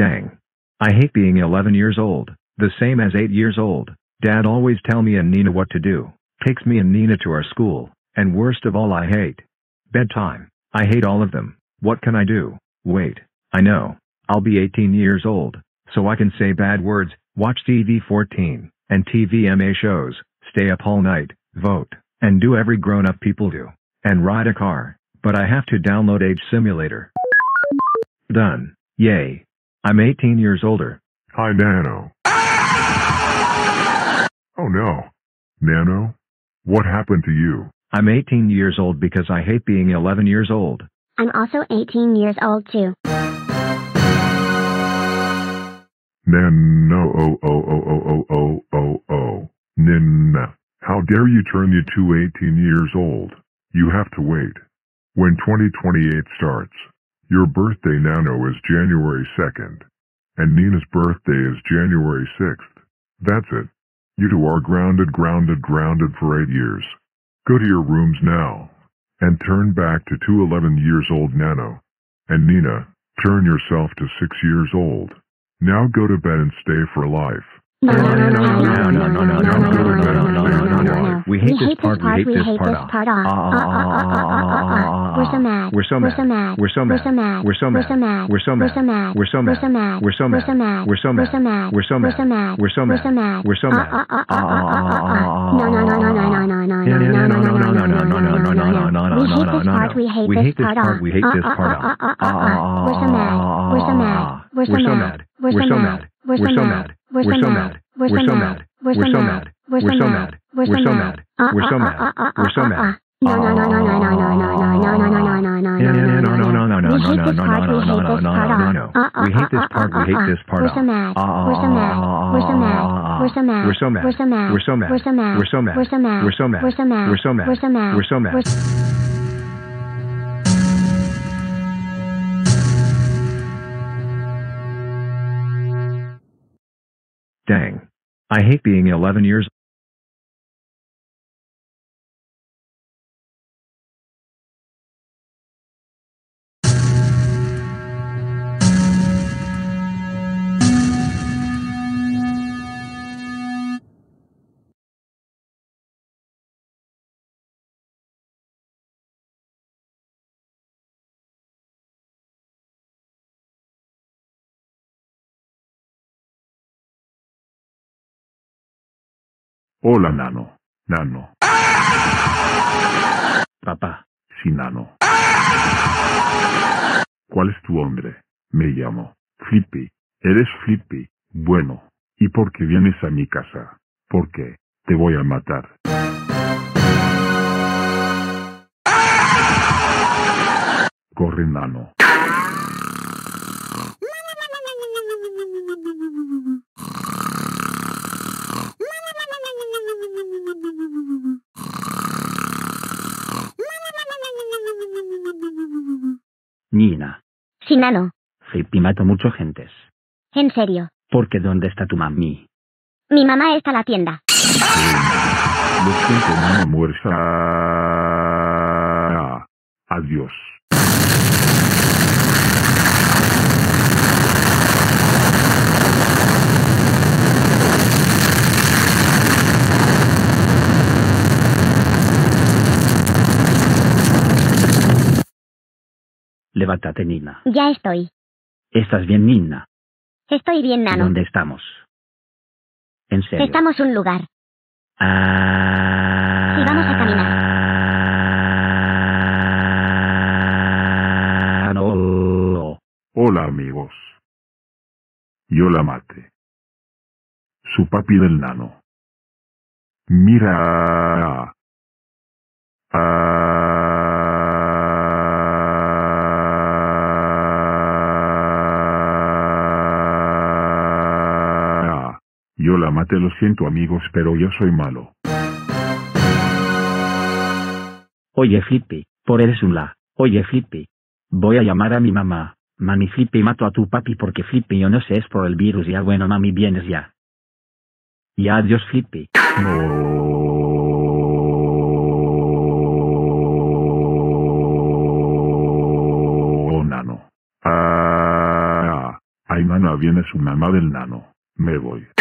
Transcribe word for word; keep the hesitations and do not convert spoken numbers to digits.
Dang. I hate being eleven years old, the same as eight years old. Dad always tell me and Nina what to do, takes me and Nina to our school, and worst of all I hate bedtime. I hate all of them. What can I do? Wait, I know. I'll be eighteen years old, so I can say bad words, watch T V fourteen, and T V M A shows, stay up all night, vote, and do every grown-up people do, and ride a car, but I have to download Age Simulator. Done. Yay. I'm eighteen years older. Hi, Nano. Oh no. Nano? What happened to you? I'm eighteen years old because I hate being eleven years old. I'm also eighteen years old too. Nano, oh, oh, oh, oh, oh, oh, oh, oh. Nina. How dare you turn you to eighteen years old? You have to wait. When twenty twenty-eight starts, your birthday, Nano, is January second, and Nina's birthday is January sixth. That's it. You two are grounded, grounded, grounded for eight years. Go to your rooms now, and turn back to two eleven years old, Nano. And Nina, turn yourself to six years old. Now go to bed and stay for life. No, no, no, no, no, no, no, no, no, no, no, no, no. We hate this part, we hate this part. We're so mad. We're so mad. We're so mad. We're so mad. We're so mad. We're so mad. We're so mad. We're so mad. We're so mad. We're so mad. We're so mad. We're so mad. We're so mad. We're so mad. We're so mad. We're so mad. We're so mad. No, no, no, no, no, no, no, no, no, no, no, no, no, no, no, no. We hate this part. We hate this part. We're so mad. We're so mad. We're so mad. We're so mad. We're so mad. We're so mad. We're so mad. We're so mad. We're so mad. We're so mad. We're so mad. We're so mad. No, no, no, no, no, no, no, no, no, no, no, no, no, no, no, no, no, no, no. We hate this part. We hate this part. We're so mad. We're so mad. We're so mad. We're so mad. We're so mad. We're so mad. We're so mad. We're so mad. We're so mad. We're so mad. We're so mad. We're so mad. We're so mad. We're so mad. We're so mad. Dang. I hate being eleven years. Hola, Nano. Nano. Papá. Sí, Nano. ¿Cuál es tu nombre? Me llamo Flippy. ¿Eres Flippy? Bueno. ¿Y por qué vienes a mi casa? Porque te voy a matar. Corre, Nano. Nina. Sí, Nano. Flippy mató mucha gentes. En serio. ¿Por qué dónde está tu mami? Mi mamá está a la tienda. Lo siento, Nano, muerta. Adiós. Levántate, Nina. Ya estoy. ¿Estás bien, Nina? Estoy bien, Nano. ¿Dónde estamos? ¿En serio? Estamos en un lugar. Ah... Sí, vamos a caminar. No. Hola, amigos. Yo la maté. Su papi del Nano. Mira. Ah, yo la maté, lo siento, amigos, pero yo soy malo. Oye, Flippy, por eres un la. Oye, Flippy. Voy a llamar a mi mamá. Mami, Flippy mató a tu papi porque Flippy, yo no sé, es por el virus. Ya bueno, mami, vienes ya. Y adiós, Flippy. Oh, Nano. Ah, I Ay, nana, viene su mamá del nano. Me voy.